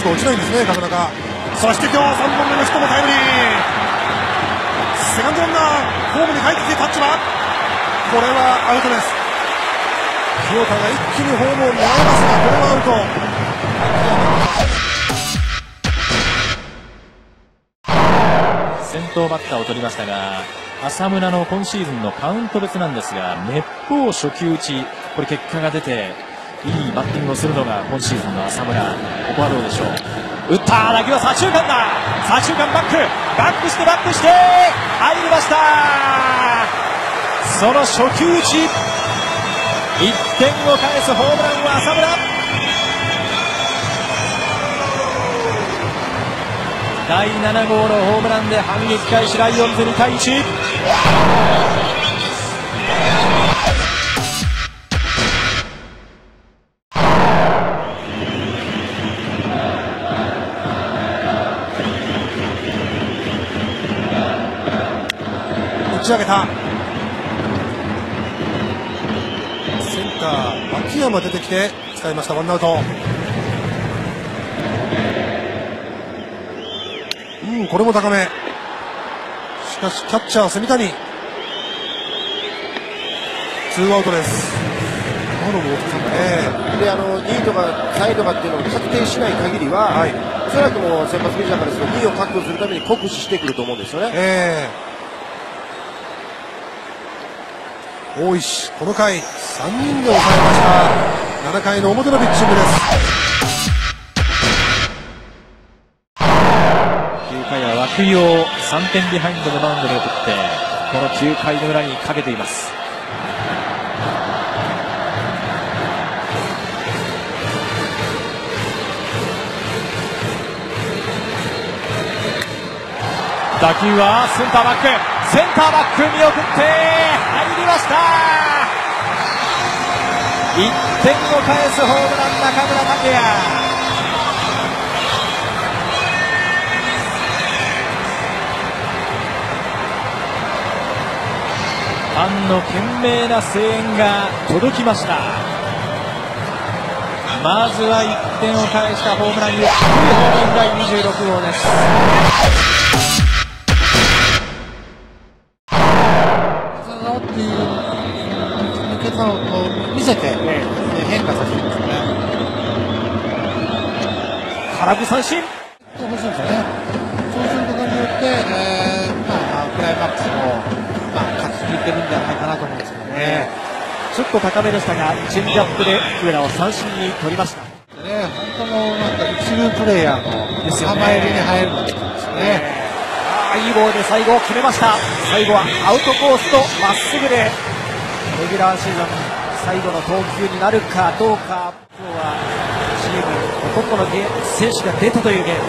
く落ちないんですね、角中。そして今日3本目のヒットもタイムリー。セカンドランナーホームに帰ってきてタッチはこれはアウトです。清田が一気にホームを狙いますが、これはアウト。先頭バッターを取りましたが、浅村の今シーズンのカウント別なんですが、めっぽう初球打ち、これ結果が出ていいバッティングをするのが今シーズンの浅村。ここはどうでしょう。打った打球は左中間だ。左中間バックして入りました。その初球打ち、1点を返すホームランは浅村。第7号のホームランで反撃開始、ライオンズ2対1。 打ち上げた。センター秋山出てきて使いました。ワンアウト。これも高め。しかしキャッチャー蝉谷、ツーアウトです。 で2位とか3位とかっていうのを確定しない限りは、おそらくもう先発ピッチャーからすると2位を確保するために酷使してくると思うんですよね。 大石、この回3人で抑えました。7回の表のピッチングです。 9回は涌井を3点ビハインドのマウンドに送って、この9回の裏にかけています。打球はセンターバック見送って入りました。1点を返すホームラン、中村剛也。ファンの懸命な声援が届きました。まずは1点を返したホームラン、ゆっくりホームインライン26号です。 抜けたを見せて、変化させてますね。 空振三振。 そうですよね。そうすることによって、クライマックスも、勝ちにいけるんじゃないかなと思うんですけどね。 ちょっと高めでしたが、チェンジアップで上田を三振に取りました。 本当の一流プレイヤーの構えに入るんですね。 いいボールで最後を決めました。最後はアウトコースとまっすぐでレギュラーシーズン最後の投球になるかどうか。今日はチームほとんどの選手が出たというゲーム。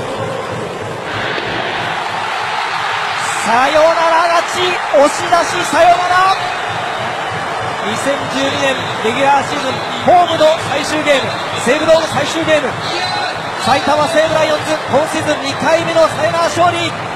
サヨナラ勝ち、押し出しサヨナラ。2012年レギュラーシーズンホームの最終ゲーム、西武ドーム最終ゲーム、埼玉西武ライオンズ今シーズン2回目のサヨナラ勝利。